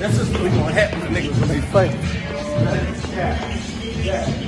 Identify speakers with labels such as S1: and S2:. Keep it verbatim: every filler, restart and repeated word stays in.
S1: That's just really gonna happen to niggas when they fight.
S2: Yeah. Yeah.